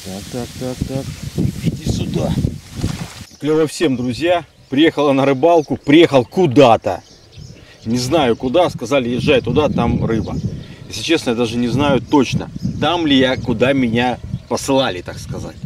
Так. Иди сюда. Клево всем, друзья. Приехала на рыбалку. Приехал куда-то. Не знаю куда. Сказали, езжай туда, там рыба. Если честно, я даже не знаю точно, там ли я, куда меня посылали, так сказать.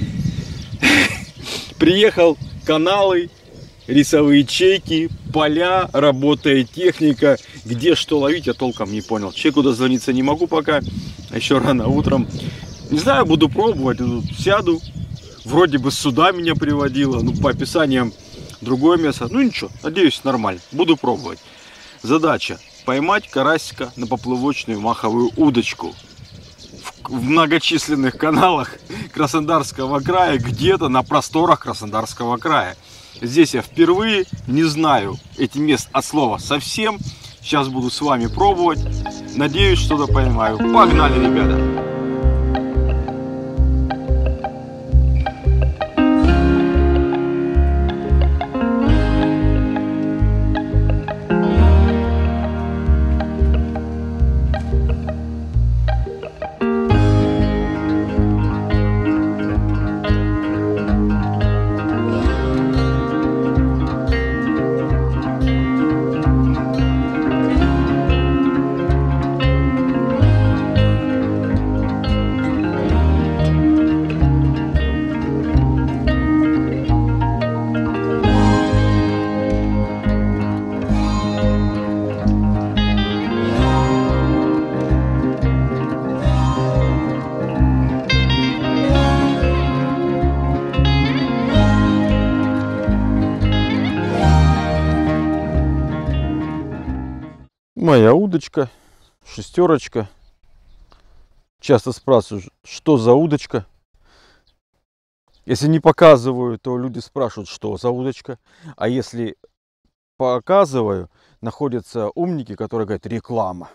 Приехал, каналы, рисовые чеки, поля, работает техника. Где что ловить, я толком не понял. Человеку дозвониться не могу пока. Еще рано утром. Не знаю, буду пробовать. Сяду. Вроде бы сюда меня приводило. Ну, по описаниям другое место. Ну, ничего. Надеюсь, нормально. Буду пробовать. Задача. Поймать карасика на поплавочную маховую удочку. В многочисленных каналах Краснодарского края. Где-то на просторах Краснодарского края. Здесь я впервые. Не знаю эти мест от слова совсем. Сейчас буду с вами пробовать. Надеюсь, что-то поймаю. Погнали, ребята! Моя удочка, шестерочка. Часто спрашивают, что за удочка. Если не показываю, то люди спрашивают, что за удочка. А если показываю, находятся умники, которые говорят, реклама.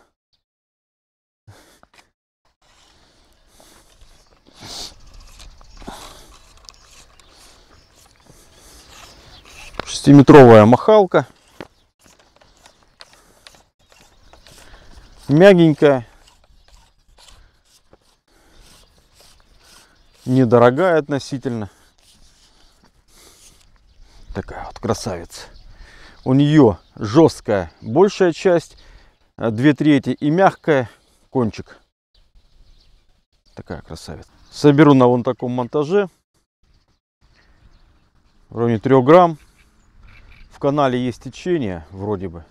Шестиметровая махалка. Мягенькая, недорогая относительно. Такая вот красавица. У нее жесткая большая часть, 2/3 и мягкая кончик. Такая красавица. Соберу на вон таком монтаже. В районе 3 грамм. В канале есть течение вроде бы.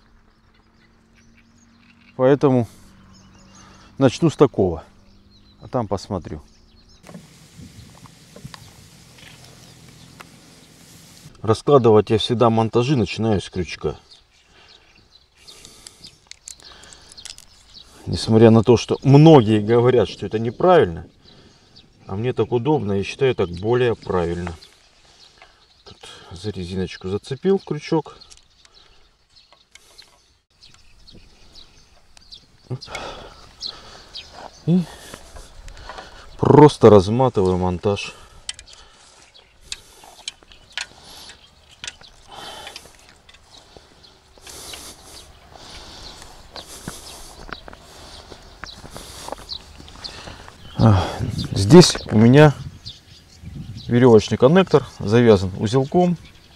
Поэтому начну с такого, а там посмотрю. Раскладывать я всегда монтажи начинаю с крючка. Несмотря на то, что многие говорят, что это неправильно, а мне так удобно, я считаю так более правильно. Тут за резиночку зацепил крючок. И просто разматываю монтаж. Здесь у меня веревочный коннектор завязан узелком.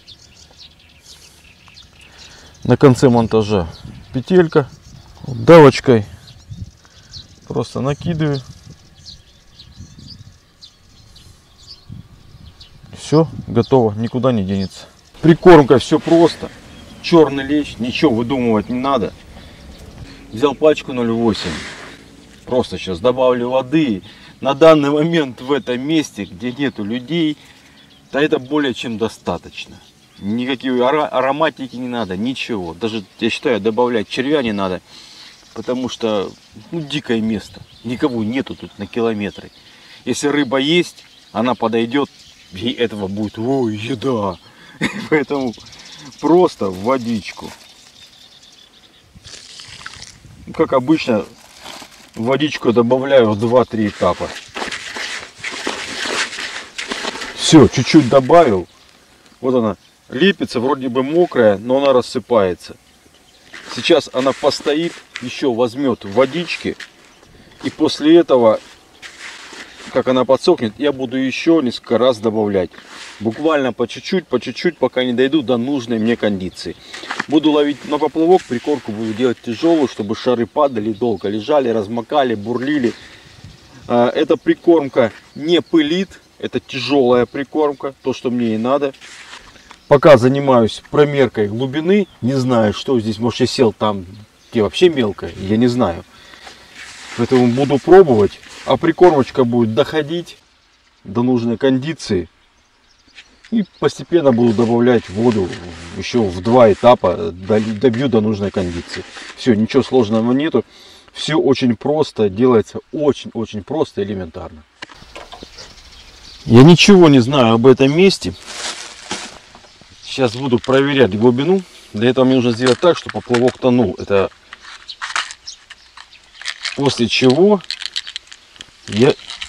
На конце монтажа петелька. Давочкой просто накидываю. Все, готово, никуда не денется. Прикормка все просто. Черный лещ, ничего выдумывать не надо. Взял пачку 0,8. Просто сейчас добавлю воды. На данный момент в этом месте, где нету людей, да это более чем достаточно. Никакие ароматики не надо, ничего. Даже, я считаю, добавлять червя не надо. Потому что дикое место. Никого нету тут на километры. Если рыба есть, она подойдет, ей этого будет, ой, еда. Поэтому просто в водичку. Как обычно, в водичку добавляю в 2-3 этапа. Все, чуть-чуть добавил. Вот она лепится, вроде бы мокрая, но она рассыпается. Сейчас она постоит, еще возьмет водички. И после этого как она подсохнет, я буду еще несколько раз добавлять. Буквально по чуть-чуть, пока не дойду до нужной мне кондиции. Буду ловить на поплавок, прикормку буду делать тяжелую, чтобы шары падали, долго лежали, размокали, бурлили. Эта прикормка не пылит, это тяжелая прикормка, то, что мне и надо. Пока занимаюсь промеркой глубины, не знаю, что здесь, может, я сел там, где вообще мелко, я не знаю. Поэтому буду пробовать, а прикормочка будет доходить до нужной кондиции. И постепенно буду добавлять воду еще в 2 этапа, добью до нужной кондиции. Все, ничего сложного нету. Все очень просто, делается очень-очень просто, элементарно. Я ничего не знаю об этом месте. Сейчас буду проверять глубину. Для этого мне нужно сделать так, чтобы поплавок тонул. Это после чего я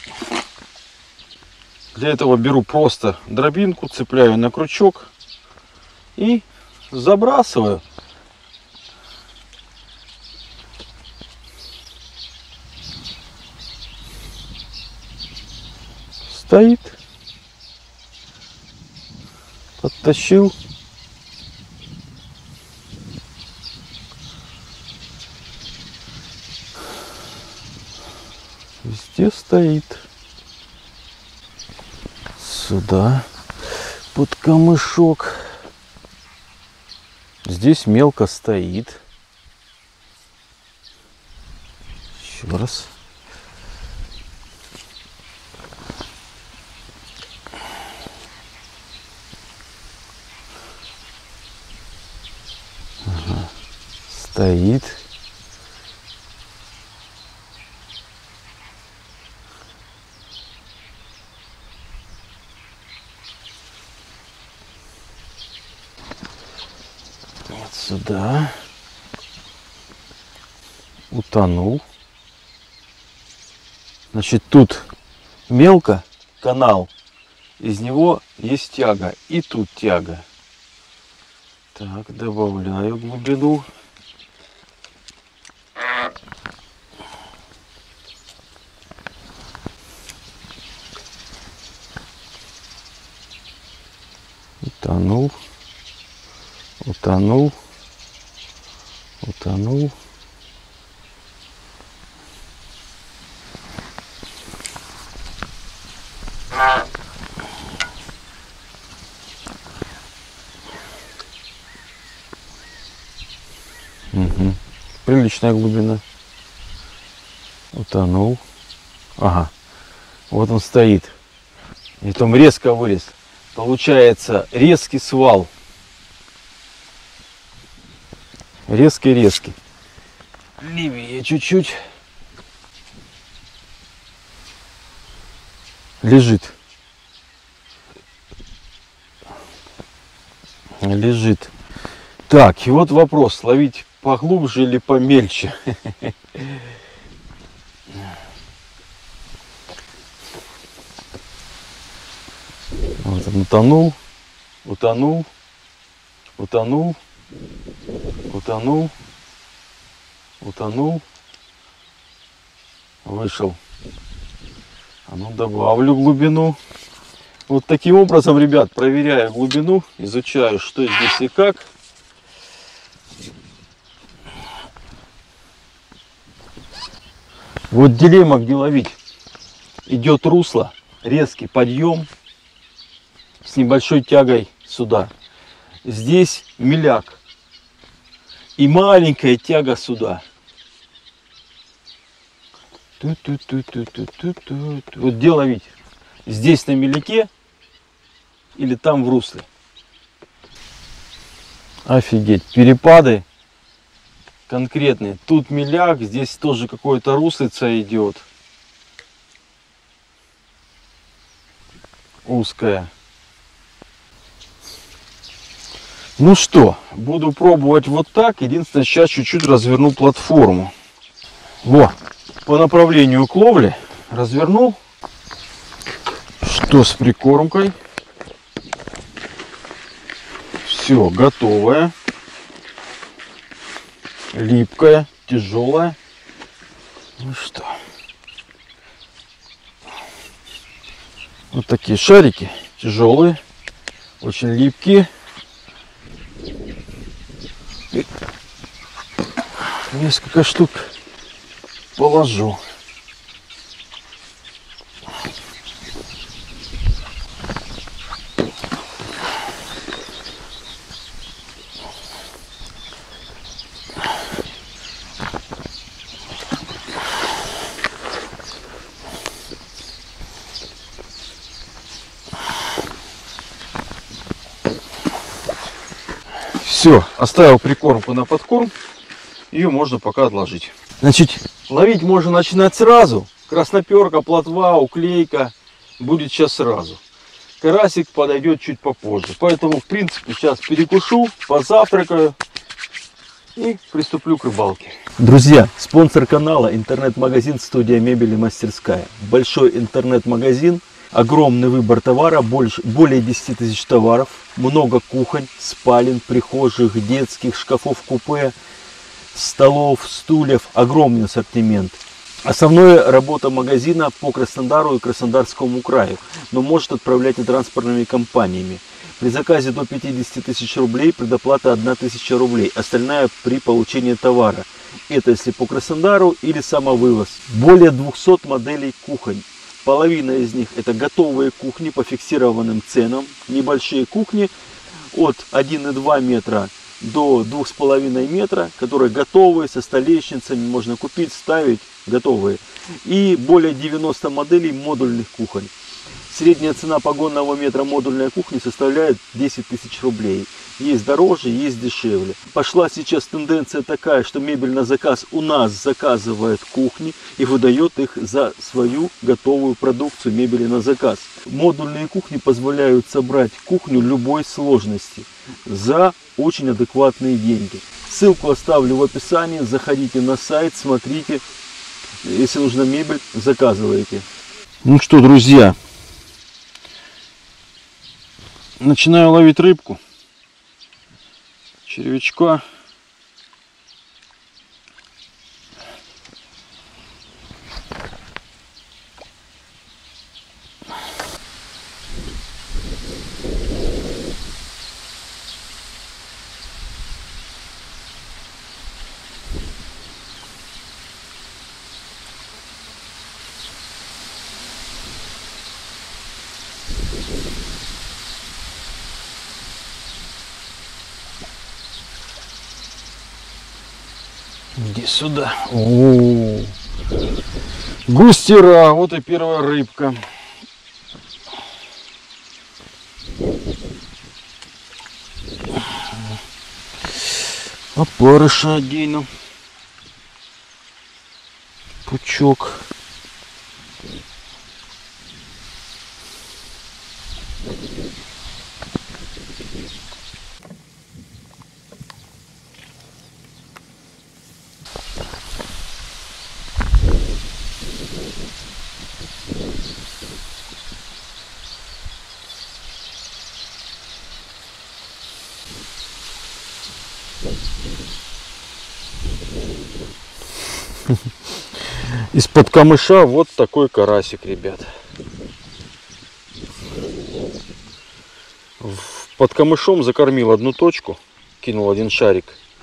для этого беру просто дробинку, цепляю на крючок и забрасываю. Стоит. Подтащил. Везде стоит. Сюда под камышок. Здесь мелко стоит. Еще раз. Ага. Стоит. Вот сюда. Утонул. Значит, тут мелко канал. Из него есть тяга. И тут тяга. Так, добавляю глубину. Утонул. Утонул. Утонул. Угу. Приличная глубина. Утонул. Ага. Вот он стоит. И потом резко вылез. Получается резкий свал. Резкий. Левее чуть-чуть. Лежит. Лежит. Так, и вот вопрос. Ловить поглубже или помельче? Вот он утонул. Утонул. Утонул. Утонул. Утонул. Вышел. А ну добавлю глубину. Вот таким образом, ребят, проверяю глубину, изучаю, что здесь и как. Вот дилемма, где ловить. Идет русло, резкий подъем с небольшой тягой сюда. Здесь миляк и маленькая тяга сюда. Вот где ловить? Здесь на меляке или там в русле? Офигеть, перепады конкретные. Тут меляк, здесь тоже какое-то руслица идет. Узкая. Ну что, буду пробовать вот так. Единственное, сейчас чуть-чуть разверну платформу. Во, по направлению к ловле развернул. Что с прикормкой? Все, готовое. Липкая, тяжелая. Ну что? Вот такие шарики, тяжелые, очень липкие. И несколько штук положу. Все, оставил прикормку на подкорм. Ее можно пока отложить. Значит, ловить можно начинать сразу. Красноперка, плотва, уклейка будет сейчас сразу. Карасик подойдет чуть попозже. Поэтому, в принципе, сейчас перекушу, позавтракаю и приступлю к рыбалке. Друзья, спонсор канала интернет-магазин «Студия мебели мастерская». Большой интернет-магазин, огромный выбор товара, более 10 тысяч товаров, много кухонь, спален, прихожих, детских, шкафов-купе, столов, стульев, огромный ассортимент. Основная работа магазина по Краснодару и Краснодарскому краю, но может отправлять и транспортными компаниями. При заказе до 50 тысяч рублей предоплата 1000 рублей, остальная при получении товара. Это если по Краснодару или самовывоз. Более 200 моделей кухонь. Половина из них это готовые кухни по фиксированным ценам. Небольшие кухни от 1,2 метра до 2,5 метра, которые готовые, со столешницами, можно купить, ставить, готовые. И более 90 моделей модульных кухонь. Средняя цена погонного метра модульной кухни составляет 10 тысяч рублей. Есть дороже, есть дешевле. Пошла сейчас тенденция такая, что мебель на заказ у нас заказывает кухни и выдает их за свою готовую продукцию мебели на заказ. Модульные кухни позволяют собрать кухню любой сложности за очень адекватные деньги. Ссылку оставлю в описании, заходите на сайт, смотрите. Если нужна мебель, заказывайте. Ну что, друзья, начинаю ловить рыбку, червячка. Иди сюда. О-о-о. Густера, вот и первая рыбка. Опарыша отдельно. Пучок. Из-под камыша вот такой карасик, ребят. Под камышом закормил одну точку, кинул один шарик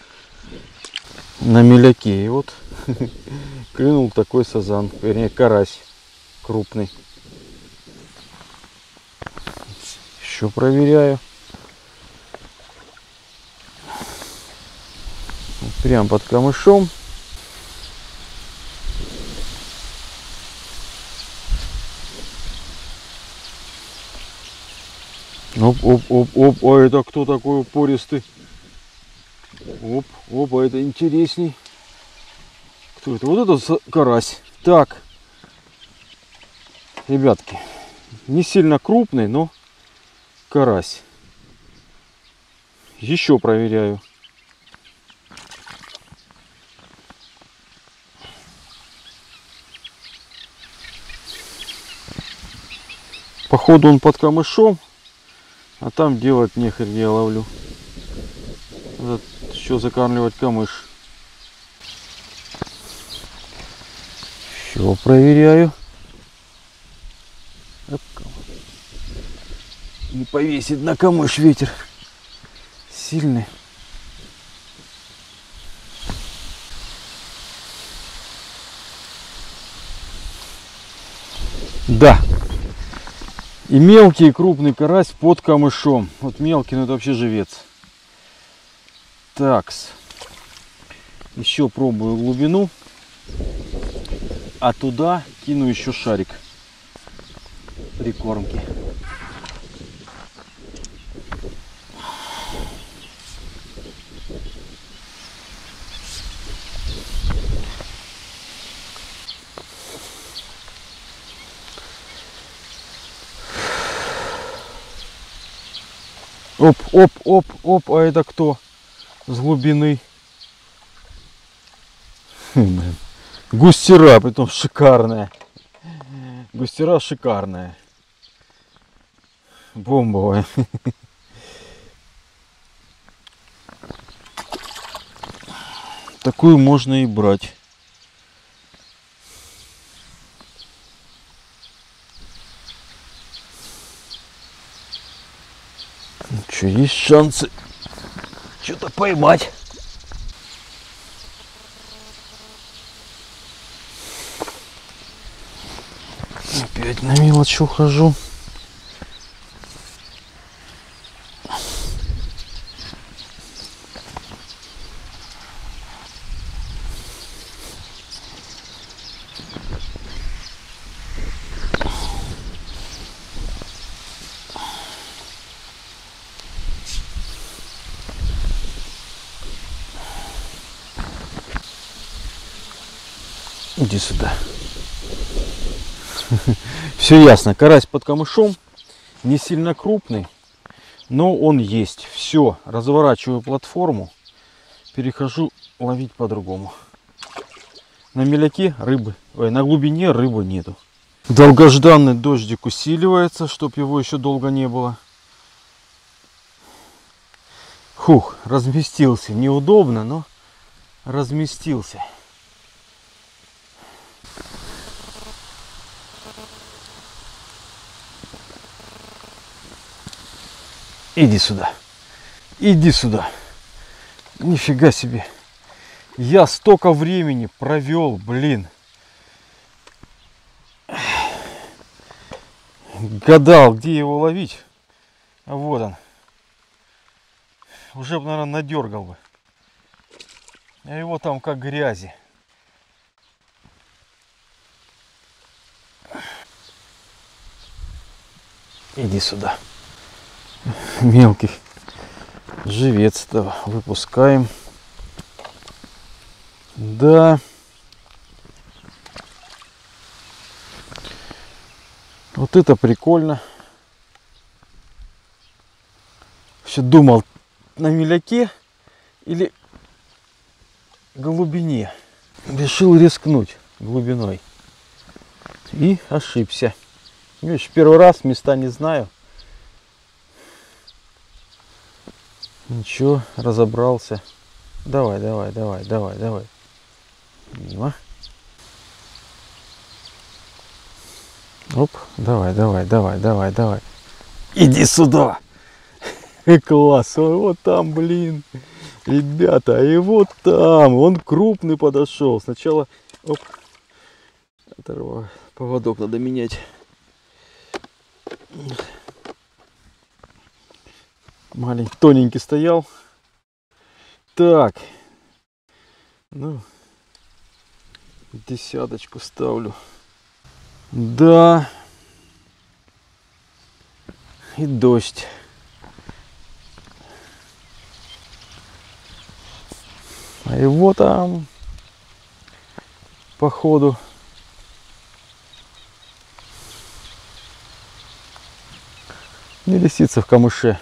на меляке, и вот клюнул такой сазан, вернее карась крупный. Еще проверяю. Прям под камышом. Оп, оп, оп, оп, а это кто такой упористый? Оп, оп, а это интересней. Кто это? Вот это карась. Так, ребятки, не сильно крупный, но карась. Еще проверяю. Походу он под камышом. А там делать нехер, я ловлю. Надо еще закармливать камыш. Еще проверяю. Эпка. не повесит на камыш ветер сильный. Да, и мелкий, и крупный карась под камышом. Вот мелкий, ну это вообще живец. Такс. Еще пробую глубину. А туда кину еще шарик прикормки. Оп, оп, оп, оп, а это кто? С глубины. Блин. Густера, притом шикарная. Густера шикарная. Бомбовая. Такую можно и брать. Ну что, есть шансы что-то поймать. Опять на мелочь ухожу. Иди сюда. Все ясно. Карась под камышом. Не сильно крупный, но он есть. Все. Разворачиваю платформу. Перехожу ловить по-другому. На меляке рыбы. Ой, на глубине рыбы нету. Долгожданный дождик усиливается, чтоб его еще долго не было. Хух, разместился. Неудобно, но разместился. Иди сюда. Иди сюда. Нифига себе. Я столько времени провел, блин. Гадал, где его ловить. А вот он. Уже, наверное, надергал бы. А его там как грязи. Иди сюда. Мелкий живец-то выпускаем. Да. Вот это прикольно. Все думал, на меляке или глубине. Решил рискнуть глубиной. И ошибся. Видишь, первый раз, места не знаю. Ничего, разобрался. Давай, давай, давай, давай, давай. Мимо. Оп, давай, давай, давай, давай, давай. Иди сюда. Класс, вот там, блин. Ребята, и вот там. Он крупный подошел. Сначала, оп, оторвал. Поводок надо менять. Маленький, тоненький стоял. Так. Ну, десяточку ставлю. Да. И дождь. А его там, походу, не лисица в камыше.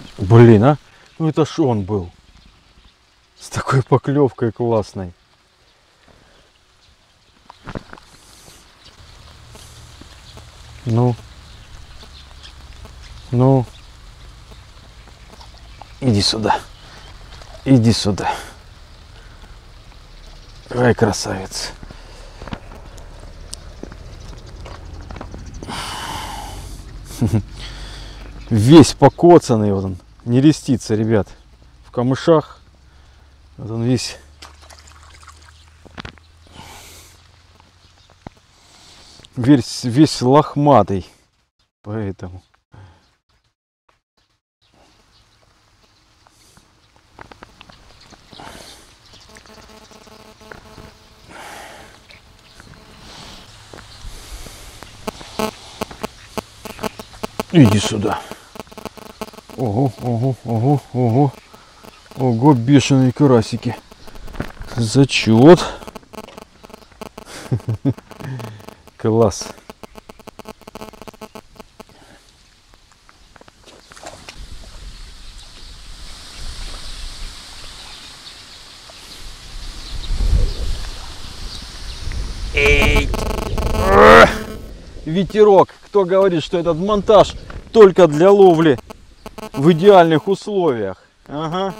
Блин, а? Ну это ж он был. С такой поклевкой классной. Ну. Ну. Иди сюда. Иди сюда. Ай, красавец. Весь покоцанный, вот он, не рестится, ребят, в камышах. Вот он весь лохматый, поэтому. Иди сюда. Ого, ого, ого, ого. Ого, бешеные карасики. Зачет. Класс. Эй. Ветерок. Кто говорит, что этот монтаж только для ловли в идеальных условиях? Ага.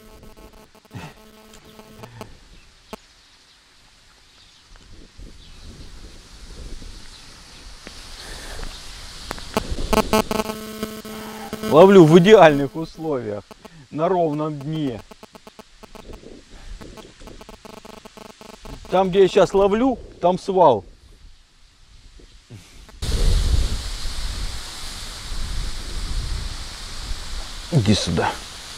Ловлю в идеальных условиях, на ровном дне. Там, где я сейчас ловлю, там свал. Иди сюда.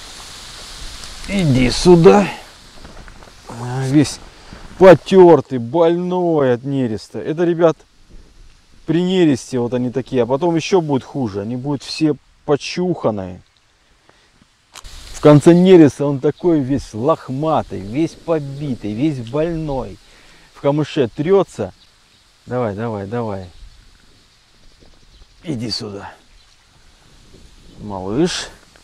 Иди сюда. Весь потертый, больной от нереста. Это, ребят, при нересте вот они такие. А потом еще будет хуже. Они будут все почуханные. В конце нереста он такой весь лохматый, весь побитый, весь больной. В камыше трется. Давай, давай, давай. Иди сюда. Малыш.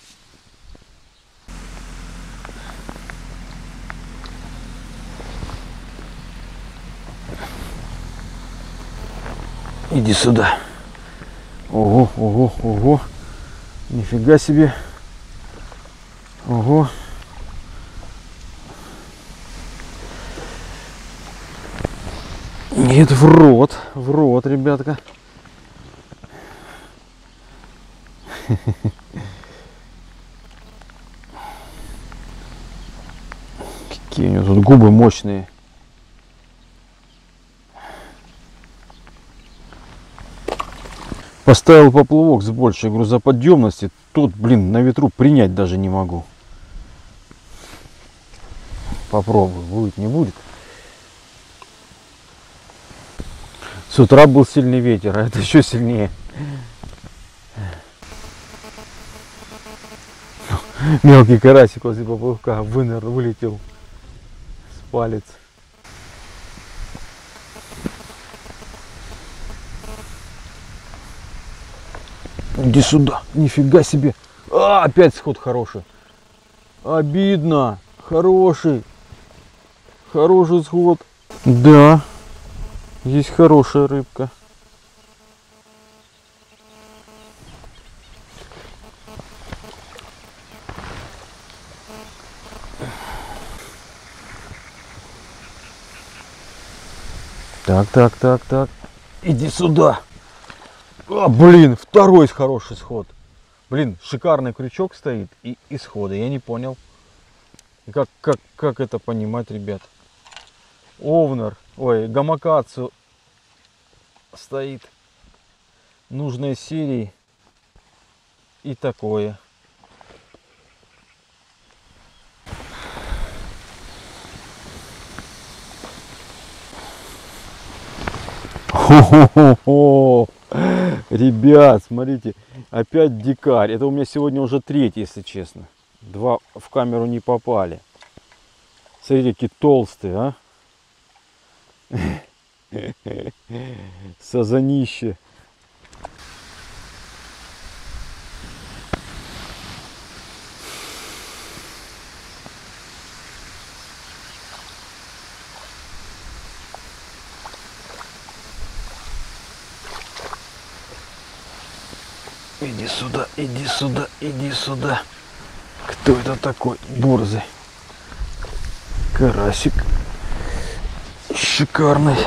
Иди сюда. Ого, ого, ого. Нифига себе. Ого. Нет, в рот, ребятка. Какие у него тут губы мощные. Поставил поплавок с большей грузоподъемности. Тут, блин, на ветру принять даже не могу. Попробую, будет, не будет. С утра был сильный ветер, а это еще сильнее. Мелкий карасик возле поплавка вылетел с палец. Иди сюда, нифига себе. Опять сход хороший. Обидно. Хороший. Хороший сход. Да. Есть хорошая рыбка. Так. Иди сюда. Блин, второй хороший сход. Блин, шикарный крючок стоит и исходы. Я не понял. Как это понимать, ребят? Овнер, ой, гамакацу стоит. Нужной серии. И такое. Хо-хо-хо-хо. Ребят, смотрите, опять дикарь. Это у меня сегодня уже третий, если честно. Два в камеру не попали. Смотрите, какие толстые, а. Сазанище. Иди сюда, иди сюда, иди сюда. Кто это такой борзый? Карасик. Шикарный.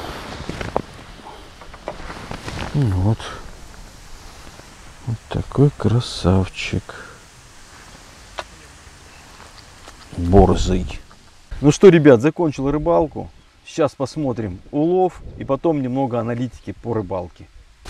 Вот. Вот такой красавчик. Борзый. Ну что, ребят, закончил рыбалку. Сейчас посмотрим улов и потом немного аналитики по рыбалке.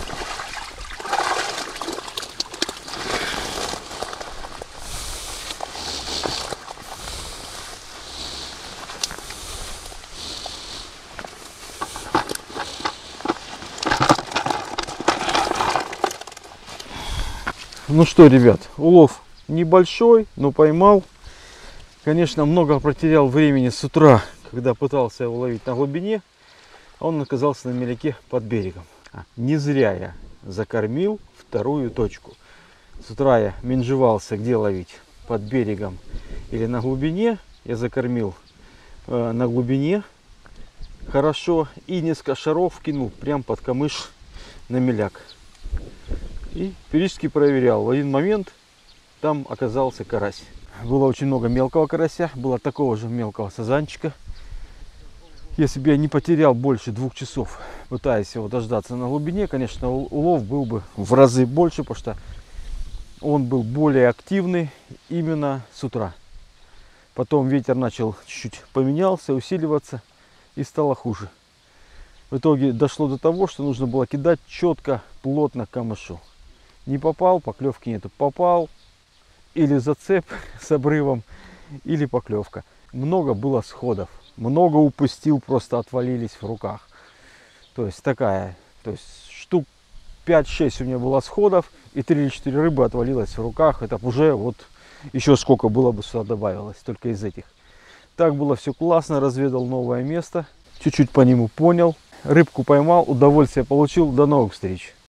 Ну что, ребят, улов небольшой, но поймал. Конечно, много потерял времени с утра, когда пытался его ловить на глубине. Он оказался на меляке под берегом. Не зря я закормил вторую точку. С утра я менжевался, где ловить, под берегом или на глубине. Я закормил на глубине хорошо и несколько шаров кинул прям под камыш на меляк. И периодически проверял. В один момент там оказался карась. Было очень много мелкого карася, было такого же мелкого сазанчика. Если бы я не потерял больше 2 часов, пытаясь его дождаться на глубине, конечно, улов был бы в разы больше, потому что он был более активный именно с утра. Потом ветер начал чуть-чуть поменялся, усиливаться и стало хуже. В итоге дошло до того, что нужно было кидать четко, плотно к камышу. Не попал, поклевки нету. Попал, или зацеп с обрывом, или поклевка. Много было сходов. Много упустил, просто отвалились в руках. То есть такая, то есть штук 5-6 у меня было сходов, и 3 или 4 рыбы отвалилось в руках. Это уже вот еще сколько было бы сюда добавилось, только из этих. Так было все классно, разведал новое место. Чуть-чуть по нему понял. Рыбку поймал, удовольствие получил. До новых встреч.